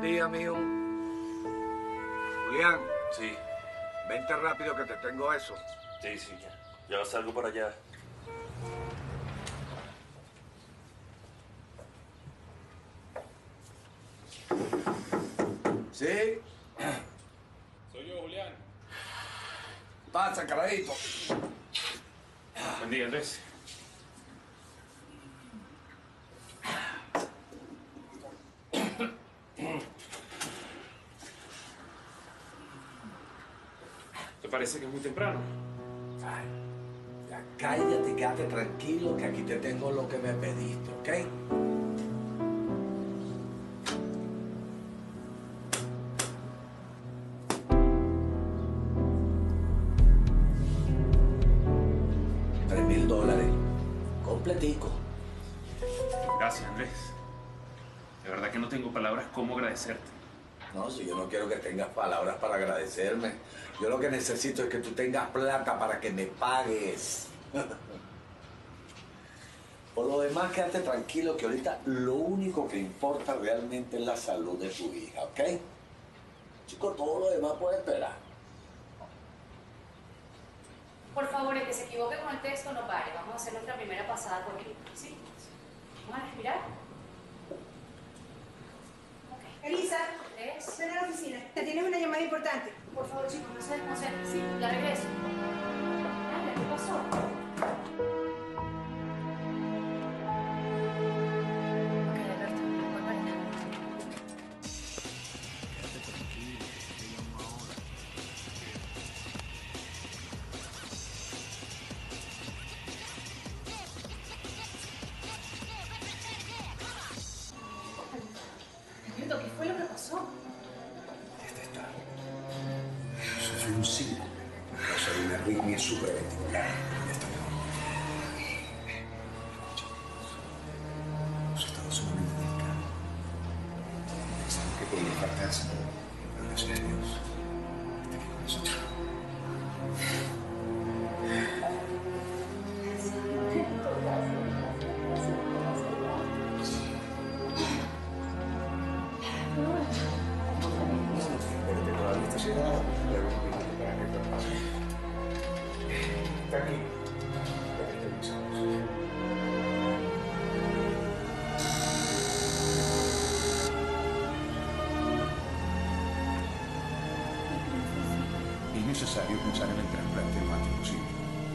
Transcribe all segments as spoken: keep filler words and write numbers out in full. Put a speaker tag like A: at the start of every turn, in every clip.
A: día, mijo. Julián.
B: Sí.
A: Vente rápido que te tengo eso.
B: Sí, sí, ya. Ya salgo por allá.
A: ¿Sí?
C: Soy yo, Julián.
A: Pasa, carajito.
C: Buen día, Andrés. ¿Te parece que es muy temprano?
A: Ay, ya cállate, quédate tranquilo que aquí te tengo lo que me pediste, ¿ok? Tres mil dólares. Completico.
C: Gracias, Andrés. De verdad que no tengo palabras cómo agradecerte.
A: No, si yo no quiero que tengas palabras para agradecerme. Yo lo que necesito es que tú tengas plata para que me pagues. Por lo demás, quédate tranquilo que ahorita lo único que importa realmente es la salud de tu hija, ¿ok? Chicos, todo lo demás puede esperar.
D: Por favor, el que se equivoque con el texto no pare. Vamos a hacer nuestra primera pasada por aquí. ¿Sí? Vamos a respirar. Ok.
E: Elisa,
D: Tres.
E: ven a la oficina. Te tienes una llamada importante.
D: Por favor, chicos, no se desconcentren. Sí, ya regreso. Dale, ¿qué pasó? Ok, Alberto, voy para allá. Alberto, ¿qué fue lo que pasó?
A: Este está. Sufrí un síndrome a causa de una arritmia supraventricular. Ya está mejor. Su estado sumamente delicado. Pensamos que podía infartarse, pero gracias a Dios está aquí con nosotros. Pero que todavía está sedado, luego un minuto para que te pase. Tranquilo, ya que te avisamos.
F: Es necesario pensar en el trasplante lo antes posible.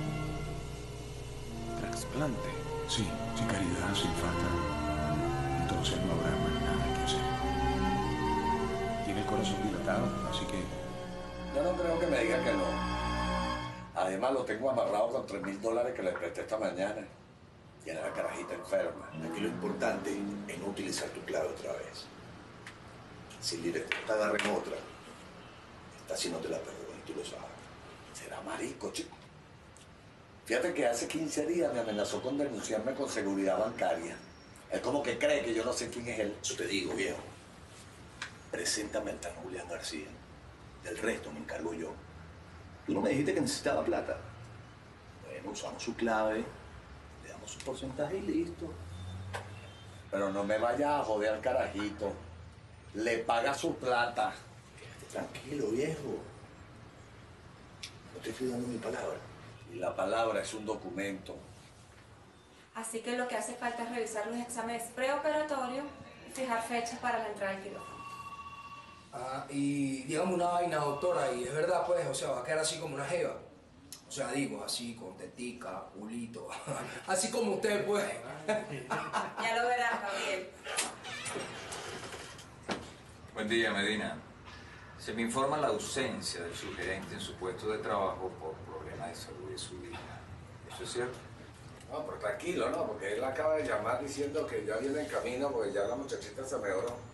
C: ¿Trasplante?
F: Sí, si Caridad se infarta, entonces no habrá más nada que hacer. Tiene el corazón dilatado, así que
A: Yo no creo que me diga que no. Además, lo tengo amarrado con tres mil dólares que le presté esta mañana. Tiene la carajita enferma.
G: Aquí lo importante es no utilizar tu clave otra vez. Si el director te agarra en otra, esta sí no te la perdona y tú lo sabes.
A: Será marico, chico. Fíjate que hace quince días me amenazó con denunciarme con seguridad bancaria. Es como que cree que yo no sé quién es él.
G: Eso te digo, viejo. Preséntame al tal Julián García. Del resto me encargo yo. Tú no me dijiste que necesitaba plata. Bueno, usamos su clave, le damos su porcentaje y listo.
A: Pero no me vaya a joder al carajito. Le paga su plata.
G: Quédate tranquilo, viejo. No te estoy dando mi palabra.
A: Y la palabra es un documento.
H: Así que lo que hace falta es revisar los exámenes preoperatorios y fijar fechas para la entrada al quirófano.
I: Ah, y dígame una vaina, doctora, y es verdad, pues, o sea, va a quedar así como una jeva. O sea, digo, así, con tetica, culito, así como usted, pues.
H: Ya lo verás, Gabriel.
J: Buen día, Medina. Se me informa la ausencia del sugerente en su puesto de trabajo por problemas de salud de su hija. ¿Eso es cierto?
A: No, pero tranquilo, ¿no? Porque él acaba de llamar diciendo que ya viene en camino porque ya la muchachita se mejoró.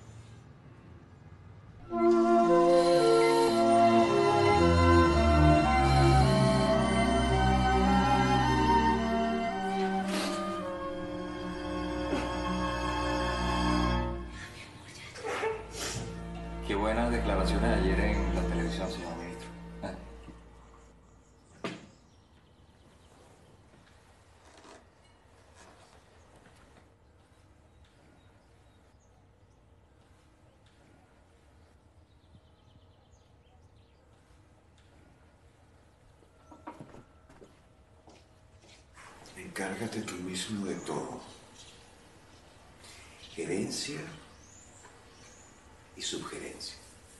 J: Qué buenas declaraciones ayer en la televisión, señor ministro.
F: Encárgate tú mismo de todo. Herencia y sugerencia.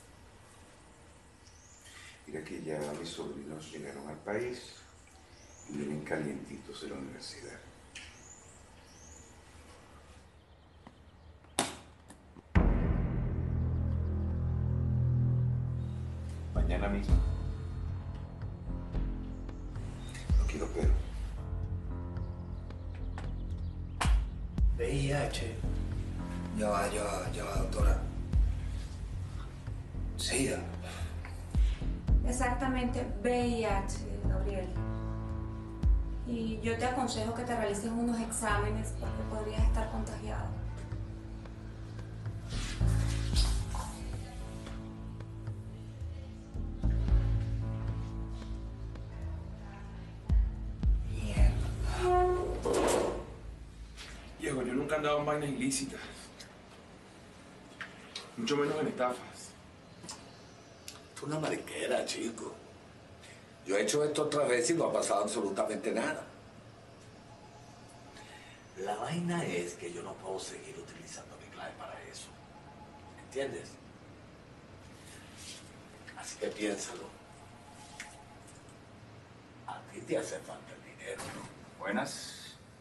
F: Mira que ya mis sobrinos llegaron al país y vienen calientitos de la universidad. Mañana mismo. No quiero pero.
I: V I H. Ya va, ya va, ya va, doctora. SIDA.
H: Exactamente, V I H, Gabriel. Y yo te aconsejo que te realices unos exámenes porque podrías estar contagiado.
C: Diego, yo nunca he andado en vainas ilícitas. Mucho menos en estafas.
A: Es una mariquera, chico. Yo he hecho esto otras veces y no ha pasado absolutamente nada. La vaina es que yo no puedo seguir utilizando mi clave para eso. ¿Entiendes? Así que piénsalo. A ti te hace falta el dinero, ¿no?
J: Buenas.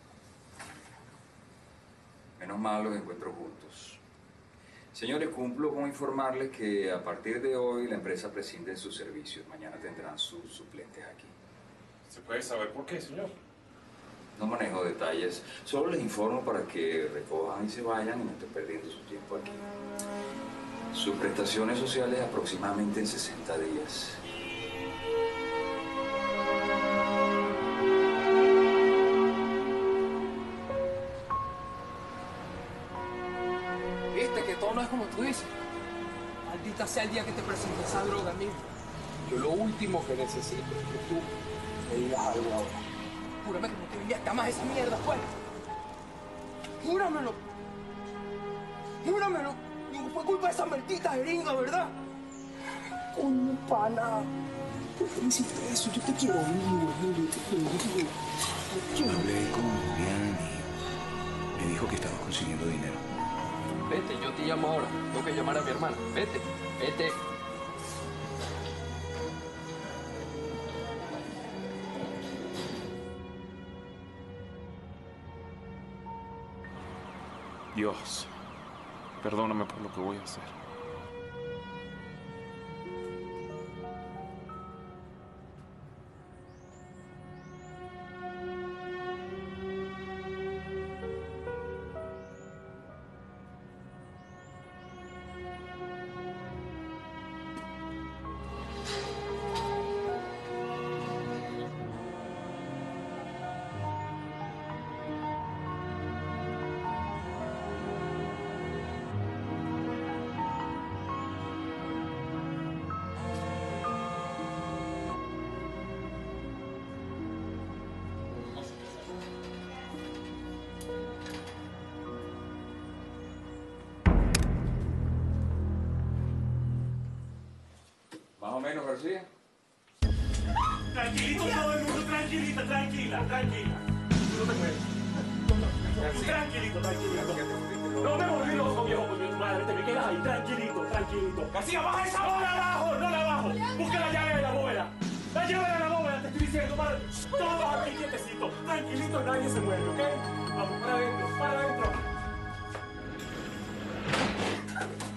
J: Menos mal los encuentro juntos. Señores, cumplo con informarles que a partir de hoy la empresa prescinde de sus servicios. Mañana tendrán sus suplentes aquí.
C: ¿Se puede saber por qué, señor?
J: No manejo detalles. Solo les informo para que recojan y se vayan y no estén perdiendo su tiempo aquí. Sus prestaciones sociales aproximadamente en sesenta días.
I: Viste que todo no es como tú dices. Maldita sea el día que te presente esa droga, amigo. Yo lo último que necesito es que tú me digas algo ahora. Júrame que no te envías más esa mierda, pues. Júramelo. Júramelo. No fue culpa de esa maldita jeringa, ¿verdad? Coño, pana. ¿Por qué me hiciste eso? Yo te quiero vivo, yo te quiero vivo. Yo
F: hablé con Julián y me dijo que estabas consiguiendo dinero.
I: Vete, yo te llamo ahora. Tengo que llamar a mi hermana. Vete, vete.
C: Dios, perdóname por lo que voy a hacer.
J: Más o menos, García.
B: Tranquilito todo el mundo, tranquilita, tranquila, tranquila. No te mueves. Tranquilito, tranquilito. No me volví loco, viejo, porque tu madre te me quedas ahí, tranquilito, tranquilito. García, baja esa bola abajo, no la bajo. Busca la llave de la bóveda. La llave de la bóveda, te estoy diciendo, madre. Todos aquí quietecito, tranquilito, nadie se mueve, ¿ok? Vamos, para adentro, para adentro.